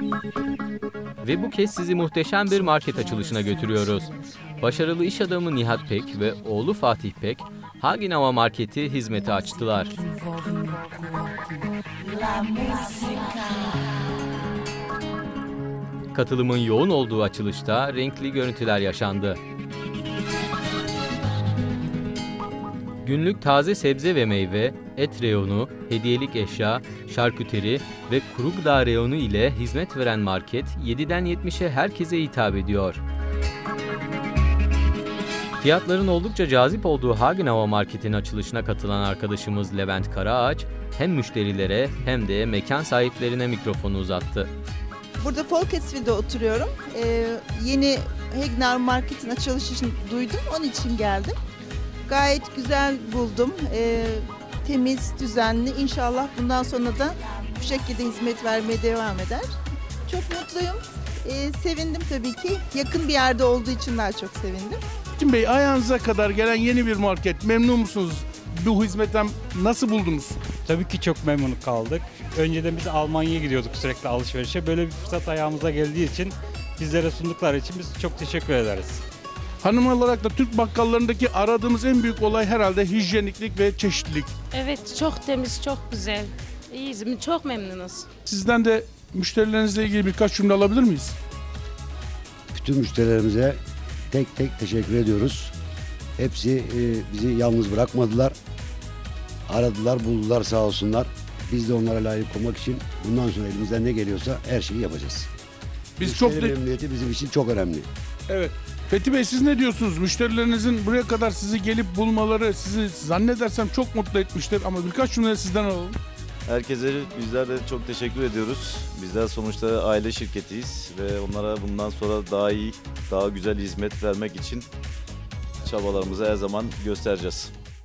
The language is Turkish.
Ve bu kez sizi muhteşem bir market açılışına götürüyoruz. Başarılı iş adamı Nihat Pek ve oğlu Fatih Pek, Haginava Market'i hizmete açtılar. Katılımın yoğun olduğu açılışta renkli görüntüler yaşandı. Günlük taze sebze ve meyve, et reyonu, hediyelik eşya, şarküteri ve kuru gıda reyonu ile hizmet veren market 7'den 70'e herkese hitap ediyor. Fiyatların oldukça cazip olduğu Haginava Market'in açılışına katılan arkadaşımız Levent Karaağaç, hem müşterilere hem de mekan sahiplerine mikrofonu uzattı. Burada Folketsville'de oturuyorum. Yeni Haginava Market'in açılışını duydum, onun için geldim. Gayet güzel buldum. Temiz, düzenli. İnşallah bundan sonra da bu şekilde hizmet vermeye devam eder. Çok mutluyum. Sevindim tabii ki. Yakın bir yerde olduğu için daha çok sevindim. Metin Bey, ayağınıza kadar gelen yeni bir market. Memnun musunuz? Bu hizmetten nasıl buldunuz? Tabii ki çok memnun kaldık. Önceden biz Almanya'ya gidiyorduk sürekli alışverişe. Böyle bir fırsat ayağımıza geldiği için bizlere sundukları için biz çok teşekkür ederiz. Hanım olarak da Türk bakkallarındaki aradığımız en büyük olay herhalde hijyeniklik ve çeşitlilik. Evet, çok temiz, çok güzel. İyiyiz, çok memnunuz. Sizden de müşterilerinizle ilgili birkaç cümle alabilir miyiz? Bütün müşterilerimize tek tek teşekkür ediyoruz. Hepsi bizi yalnız bırakmadılar. Aradılar, buldular sağ olsunlar. Biz de onlara layık olmak için bundan sonra elimizden ne geliyorsa her şeyi yapacağız. Müşteri memnuniyeti bizim için çok önemli. Evet. Fethi Bey, siz ne diyorsunuz? Müşterilerinizin buraya kadar sizi gelip bulmaları sizi zannedersem çok mutlu etmiştir ama birkaç cümle sizden alalım. Herkese bizler de çok teşekkür ediyoruz. Bizler sonuçta aile şirketiyiz ve onlara bundan sonra daha iyi, daha güzel hizmet vermek için çabalarımızı her zaman göstereceğiz.